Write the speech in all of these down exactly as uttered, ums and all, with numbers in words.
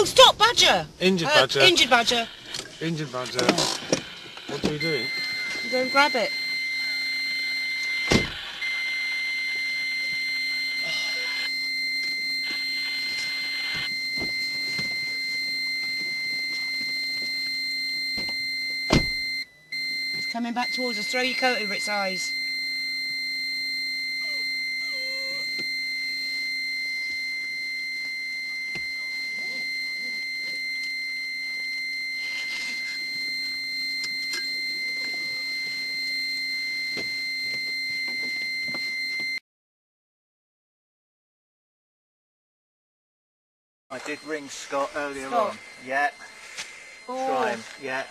Oh, stop, badger! Injured uh, badger. Injured badger. Injured badger. What are we doing? Go and grab it. It's coming back towards us. Throw your coat over its eyes. I did ring Scott earlier Scott. on. Yeah. Oh. Try him. Yeah.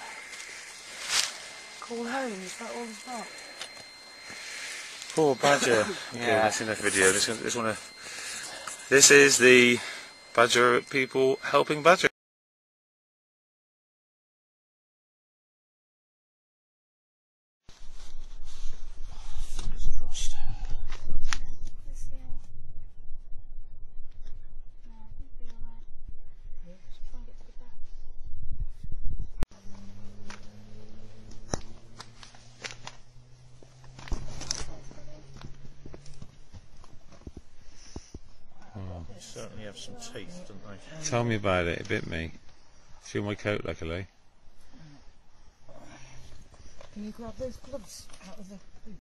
Call home. Is that all it's got? Poor badger. Okay, Yeah. that's enough video. Just, just wanna... This is the badger people helping badger. Certainly have some teeth, don't they? Tell me about it. It bit me. Feel my coat, luckily. Can you grab those gloves out of the...